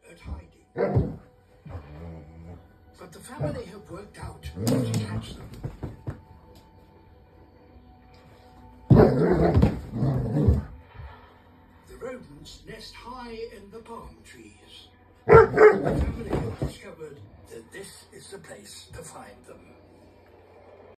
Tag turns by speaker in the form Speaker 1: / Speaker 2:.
Speaker 1: at hiding. But the family have worked out how to catch them. The rodents nest high in the palm trees. The family have discovered that this is the place to find them.